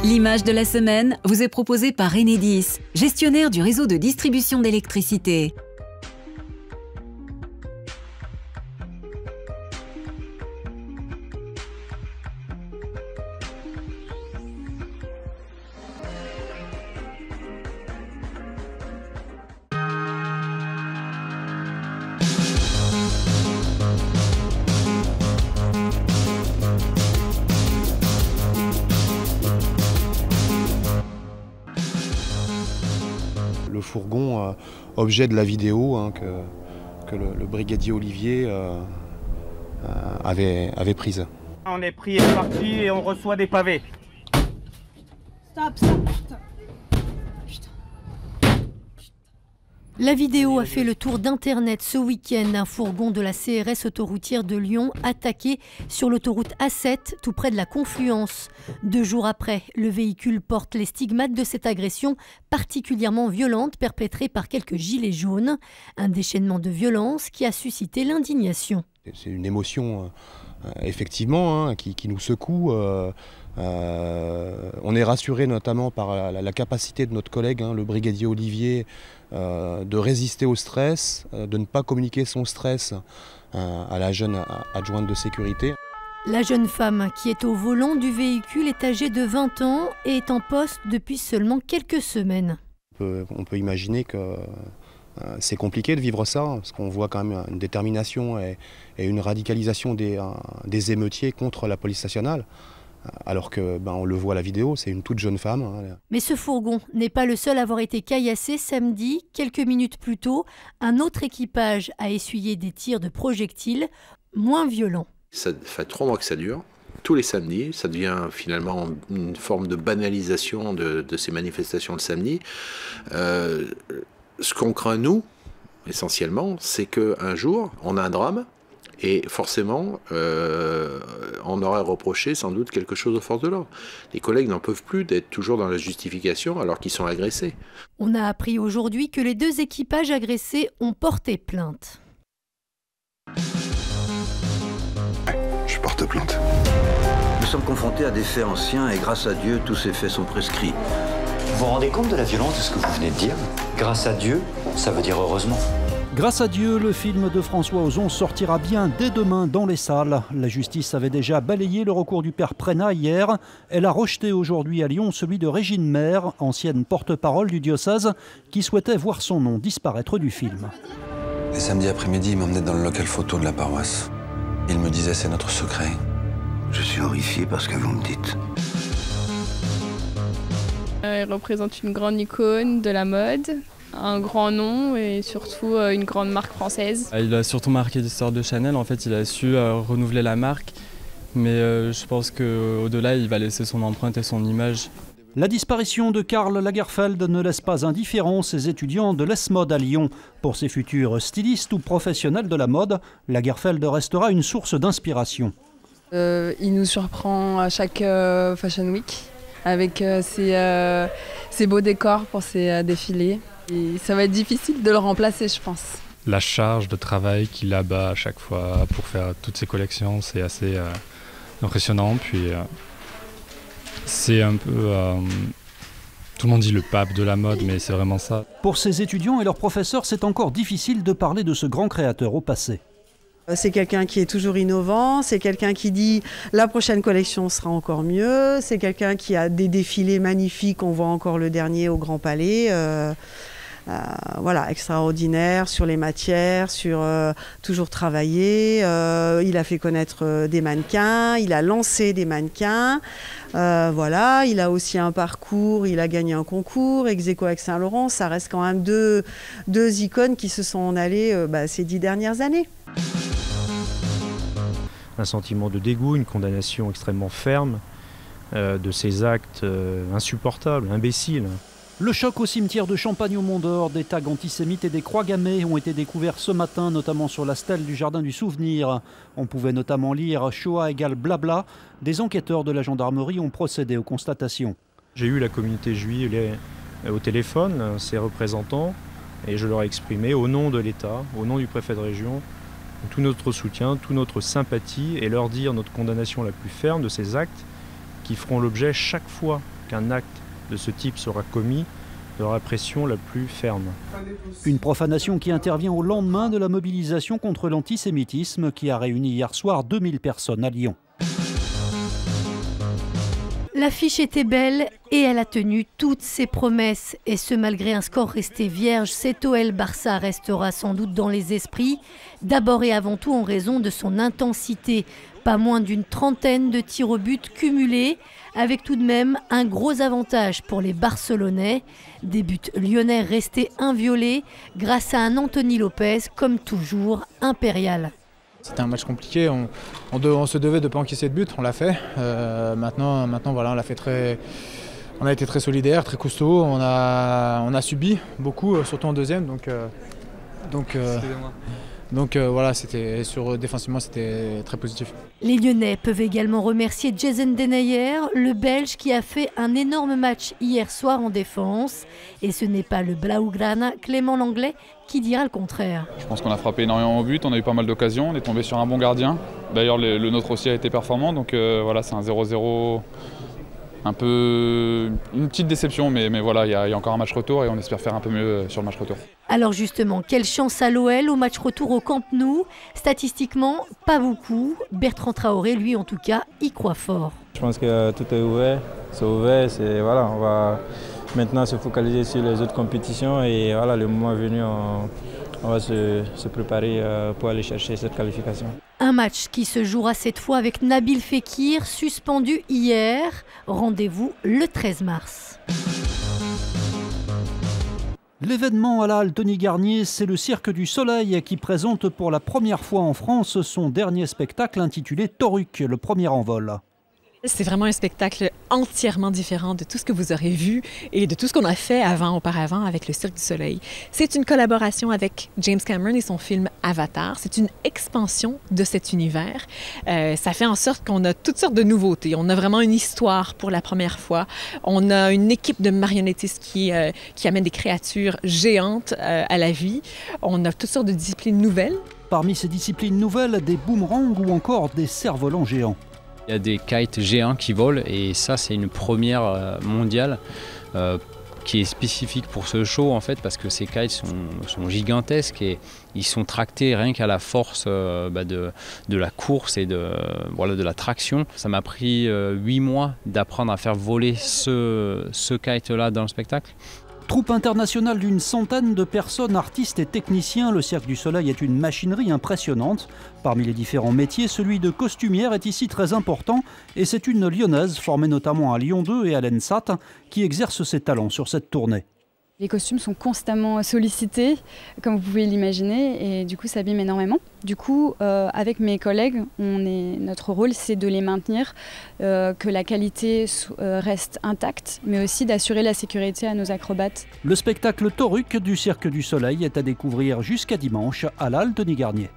L'image de la semaine vous est proposée par Enedis, gestionnaire du réseau de distribution d'électricité. Le fourgon, objet de la vidéo que le brigadier Olivier avait prise. On est pris et parti et on reçoit des pavés. Stop, putain. La vidéo a fait le tour d'Internet ce week-end. Un fourgon de la CRS autoroutière de Lyon attaqué sur l'autoroute A7, tout près de la Confluence. 2 jours après, le véhicule porte les stigmates de cette agression particulièrement violente perpétrée par quelques gilets jaunes. Un déchaînement de violence qui a suscité l'indignation. C'est une émotion, effectivement, qui nous secoue. On est rassuré notamment par la capacité de notre collègue, le brigadier Olivier, de résister au stress, de ne pas communiquer son stress à la jeune adjointe de sécurité. La jeune femme qui est au volant du véhicule est âgée de 20 ans et est en poste depuis seulement quelques semaines. On peut imaginer que c'est compliqué de vivre ça, parce qu'on voit quand même une détermination et une radicalisation des émeutiers contre la police nationale. Alors que on le voit à la vidéo, c'est une toute jeune femme. Mais ce fourgon n'est pas le seul à avoir été caillassé samedi. Quelques minutes plus tôt, un autre équipage a essuyé des tirs de projectiles moins violents. Ça fait 3 mois que ça dure. Tous les samedis, ça devient finalement une forme de banalisation de ces manifestations le samedi. Ce qu'on craint, nous, essentiellement, c'est qu'un jour, on a un drame. Et forcément, on aurait reproché sans doute quelque chose aux forces de l'ordre. Les collègues n'en peuvent plus d'être toujours dans la justification alors qu'ils sont agressés. On a appris aujourd'hui que les 2 équipages agressés ont porté plainte. Je porte plainte. Nous sommes confrontés à des faits anciens et grâce à Dieu, tous ces faits sont prescrits. Vous vous rendez compte de la violence de ce que vous venez de dire? Grâce à Dieu, ça veut dire heureusement. Grâce à Dieu, le film de François Ozon sortira bien dès demain dans les salles. La justice avait déjà balayé le recours du père Prénat hier. Elle a rejeté aujourd'hui à Lyon celui de Régine Maire, ancienne porte-parole du diocèse, qui souhaitait voir son nom disparaître du film. Et samedi après-midi, il m'emmenait dans le local photo de la paroisse. Il me disait c'est notre secret. Je suis horrifié par ce que vous me dites. Il représente une grande icône de la mode, un grand nom et surtout une grande marque française. Il a surtout marqué l'histoire de Chanel, en fait il a su renouveler la marque, mais je pense qu'au-delà il va laisser son empreinte et son image. La disparition de Karl Lagerfeld ne laisse pas indifférents ses étudiants de l'ESMOD à Lyon. Pour ses futurs stylistes ou professionnels de la mode, Lagerfeld restera une source d'inspiration. Il nous surprend à chaque Fashion Week avec ses beaux décors pour ses défilés. Et ça va être difficile de le remplacer, je pense. La charge de travail qu'il abat à chaque fois pour faire toutes ses collections, c'est assez impressionnant. Puis c'est un peu... tout le monde dit le pape de la mode, mais c'est vraiment ça. Pour ses étudiants et leurs professeurs, c'est encore difficile de parler de ce grand créateur au passé. C'est quelqu'un qui est toujours innovant, c'est quelqu'un qui dit la prochaine collection sera encore mieux, c'est quelqu'un qui a des défilés magnifiques, on voit encore le dernier au Grand Palais. Voilà, extraordinaire sur les matières, sur toujours travailler. Il a fait connaître des mannequins, il a lancé des mannequins. Voilà, il a aussi un parcours, il a gagné un concours, ex-aequo avec Saint-Laurent. Ça reste quand même deux icônes qui se sont en allées ces 10 dernières années. Un sentiment de dégoût, une condamnation extrêmement ferme de ces actes insupportables, imbéciles. Le choc au cimetière de Champagne au Mont-d'Or, des tags antisémites et des croix gammées ont été découverts ce matin, notamment sur la stèle du Jardin du Souvenir. On pouvait notamment lire « Shoah égale blabla ». Des enquêteurs de la gendarmerie ont procédé aux constatations. J'ai eu la communauté juive au téléphone, ses représentants, et je leur ai exprimé au nom de l'État, au nom du préfet de région, tout notre soutien, toute notre sympathie et leur dire notre condamnation la plus ferme de ces actes qui feront l'objet chaque fois qu'un acte de ce type sera commis, de la répression la plus ferme. Une profanation qui intervient au lendemain de la mobilisation contre l'antisémitisme qui a réuni hier soir 2000 personnes à Lyon. L'affiche était belle et elle a tenu toutes ses promesses. Et ce, malgré un score resté vierge, cet OL-Barça restera sans doute dans les esprits, d'abord et avant tout en raison de son intensité. Pas moins d'une trentaine de tirs au but cumulés, avec tout de même un gros avantage pour les Barcelonais. Des buts lyonnais restés inviolés grâce à un Anthony Lopez, comme toujours, impérial. C'était un match compliqué, on se devait de ne pas encaisser de but, on l'a fait. Maintenant voilà, on a été très solidaires, très costauds, on a subi beaucoup, surtout en deuxième. Donc voilà, défensivement c'était très positif. Les Lyonnais peuvent également remercier Jason Denayer, le Belge qui a fait un énorme match hier soir en défense. Et ce n'est pas le Blaugrana Clément Langlais qui dira le contraire. Je pense qu'on a frappé énormément au but, on a eu pas mal d'occasions, on est tombé sur un bon gardien. D'ailleurs le nôtre aussi a été performant, donc voilà, c'est un 0-0. Un peu une petite déception, mais voilà, il y a encore un match retour et on espère faire un peu mieux sur le match retour. Alors justement, quelle chance à l'OL au match retour au Camp Nou? Statistiquement, pas beaucoup. Bertrand Traoré, lui en tout cas, y croit fort. Je pense que tout est ouvert, voilà, on va maintenant se focaliser sur les autres compétitions et voilà, le moment venu, on va se préparer pour aller chercher cette qualification. Un match qui se jouera cette fois avec Nabil Fekir, suspendu hier. Rendez-vous le 13 mars. L'événement à la halle Tony Garnier, c'est le Cirque du Soleil qui présente pour la première fois en France son dernier spectacle intitulé Toruc, le premier en vol. C'est vraiment un spectacle entièrement différent de tout ce que vous aurez vu et de tout ce qu'on a fait auparavant avec le Cirque du Soleil. C'est une collaboration avec James Cameron et son film Avatar. C'est une expansion de cet univers. Ça fait en sorte qu'on a toutes sortes de nouveautés. On a vraiment une histoire pour la première fois. On a une équipe de marionnettistes qui amène des créatures géantes à la vie. On a toutes sortes de disciplines nouvelles. Parmi ces disciplines nouvelles, des boomerangs ou encore des cerfs-volants géants. Il y a des kites géants qui volent et ça c'est une première mondiale qui est spécifique pour ce show en fait parce que ces kites sont gigantesques et ils sont tractés rien qu'à la force de la course et de la traction. Ça m'a pris 8 mois d'apprendre à faire voler ce kite-là dans le spectacle. Troupe internationale d'une centaine de personnes, artistes et techniciens, le Cirque du Soleil est une machinerie impressionnante. Parmi les différents métiers, celui de costumière est ici très important et c'est une Lyonnaise formée notamment à Lyon 2 et à l'ENSAT qui exerce ses talents sur cette tournée. Les costumes sont constamment sollicités, comme vous pouvez l'imaginer, et du coup ça abîme énormément. Du coup, avec mes collègues, notre rôle c'est de les maintenir, que la qualité reste intacte, mais aussi d'assurer la sécurité à nos acrobates. Le spectacle Toruc du Cirque du Soleil est à découvrir jusqu'à dimanche à la halle Tony Garnier.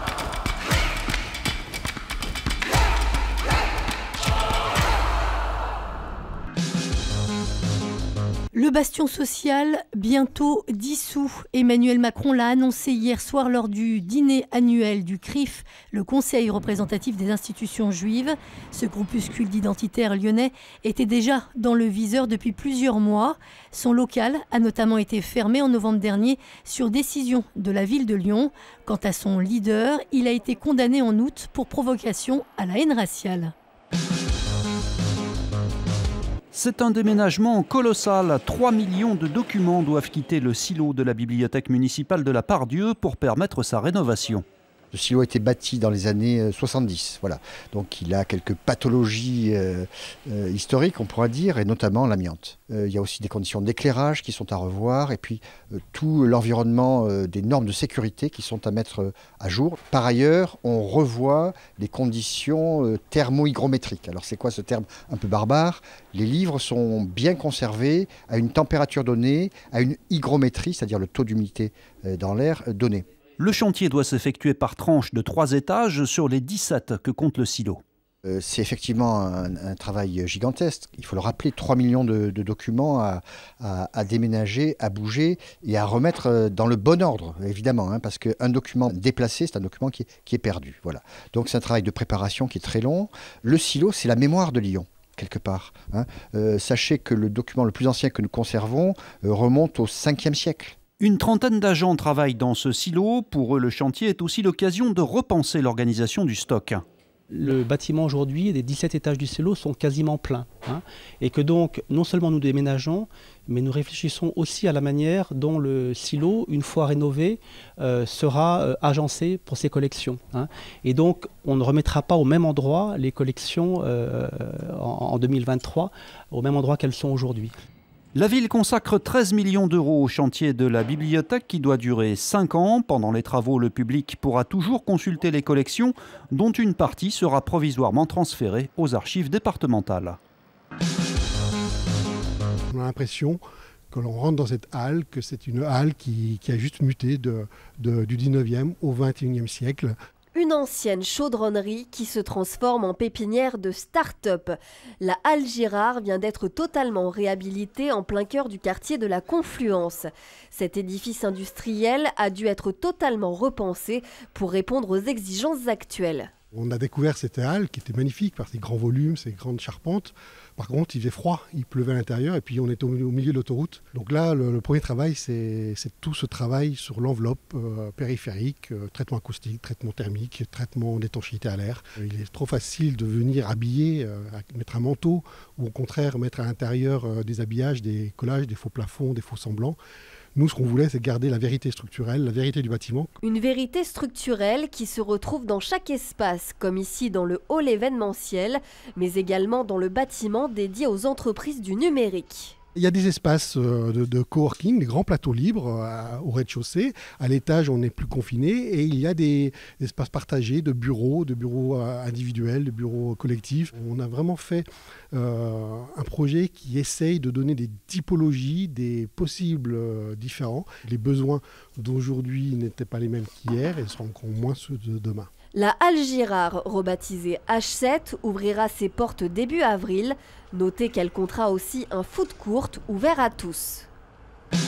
Le bastion social, bientôt dissous. Emmanuel Macron l'a annoncé hier soir lors du dîner annuel du CRIF, le Conseil représentatif des institutions juives. Ce groupuscule d'identitaires lyonnais était déjà dans le viseur depuis plusieurs mois. Son local a notamment été fermé en novembre dernier sur décision de la ville de Lyon. Quant à son leader, il a été condamné en août pour provocation à la haine raciale. C'est un déménagement colossal. 3 millions de documents doivent quitter le silo de la bibliothèque municipale de la Part-Dieu pour permettre sa rénovation. Le silo a été bâti dans les années 70, voilà. Donc il a quelques pathologies historiques, on pourra dire, et notamment l'amiante. Il y a aussi des conditions d'éclairage qui sont à revoir, et puis tout l'environnement des normes de sécurité qui sont à mettre à jour. Par ailleurs, on revoit les conditions thermo-hygrométriques. Alors c'est quoi ce terme un peu barbare? Les livres sont bien conservés à une température donnée, à une hygrométrie, c'est-à-dire le taux d'humidité dans l'air donné. Le chantier doit s'effectuer par tranches de 3 étages sur les 17 que compte le silo. C'est effectivement un travail gigantesque. Il faut le rappeler, 3 millions de documents à déménager, à bouger et à remettre dans le bon ordre, évidemment, hein, parce qu'un document déplacé, c'est un document qui est perdu. Voilà. Donc c'est un travail de préparation qui est très long. Le silo, c'est la mémoire de Lyon. quelque part. Sachez que le document le plus ancien que nous conservons remonte au 5e siècle. Une trentaine d'agents travaillent dans ce silo. Pour eux, le chantier est aussi l'occasion de repenser l'organisation du stock. Le bâtiment aujourd'hui, les 17 étages du silo sont quasiment pleins. Et que donc, non seulement nous déménageons, mais nous réfléchissons aussi à la manière dont le silo, une fois rénové, sera agencé pour ses collections. Et donc, on ne remettra pas au même endroit les collections en 2023, au même endroit qu'elles sont aujourd'hui. La ville consacre 13 millions d'euros au chantier de la bibliothèque qui doit durer 5 ans. Pendant les travaux, le public pourra toujours consulter les collections, dont une partie sera provisoirement transférée aux archives départementales. On a l'impression que l'on rentre dans cette halle, que c'est une halle qui a juste muté du 19e au 21e siècle. Une ancienne chaudronnerie qui se transforme en pépinière de start-up. La halle Girard vient d'être totalement réhabilitée en plein cœur du quartier de la Confluence. Cet édifice industriel a dû être totalement repensé pour répondre aux exigences actuelles. On a découvert cette halle qui était magnifique par ses grands volumes, ses grandes charpentes. Par contre, il faisait froid, il pleuvait à l'intérieur et puis on était au milieu de l'autoroute. Donc là, le premier travail, c'est tout ce travail sur l'enveloppe périphérique, traitement acoustique, traitement thermique, traitement d'étanchéité à l'air. Il est trop facile de venir habiller, mettre un manteau ou au contraire mettre à l'intérieur des habillages, des collages, des faux plafonds, des faux semblants. Nous, ce qu'on voulait, c'est garder la vérité structurelle, la vérité du bâtiment. Une vérité structurelle qui se retrouve dans chaque espace, comme ici dans le hall événementiel, mais également dans le bâtiment dédié aux entreprises du numérique. Il y a des espaces de coworking, des grands plateaux libres au rez-de-chaussée. À l'étage, on n'est plus confiné et il y a des espaces partagés de bureaux individuels, de bureaux collectifs. On a vraiment fait un projet qui essaye de donner des typologies, des possibles différents. Les besoins d'aujourd'hui n'étaient pas les mêmes qu'hier et seront encore moins ceux de demain. La halle Girard, rebaptisée H7, ouvrira ses portes début avril. Notez qu'elle comptera aussi un food court ouvert à tous. Je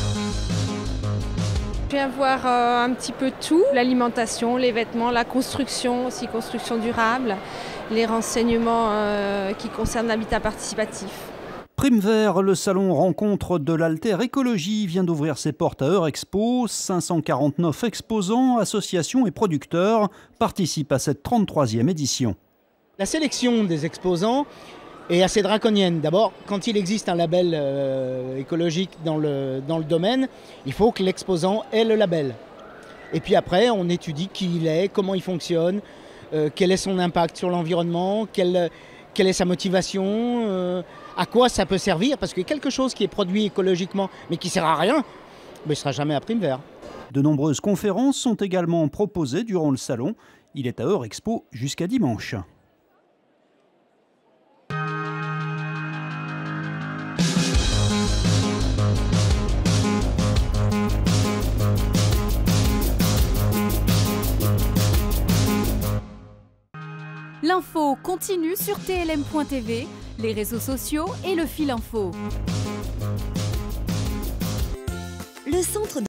viens voir un petit peu tout, l'alimentation, les vêtements, la construction, aussi construction durable, les renseignements qui concernent l'habitat participatif. Prime Vert, le salon rencontre de l'Alter Écologie, vient d'ouvrir ses portes à Eurexpo. 549 exposants, associations et producteurs participent à cette 33e édition. La sélection des exposants est assez draconienne. D'abord, quand il existe un label écologique dans le domaine, il faut que l'exposant ait le label. Et puis après, on étudie qui il est, comment il fonctionne, quel est son impact sur l'environnement, quelle est sa motivation, à quoi ça peut servir, parce que quelque chose qui est produit écologiquement mais qui ne sert à rien, ne sera jamais à Prime Vert. De nombreuses conférences sont également proposées durant le salon. Il est à Eurexpo jusqu'à dimanche. L'info continue sur TLM.tv, les réseaux sociaux et le fil info. Le centre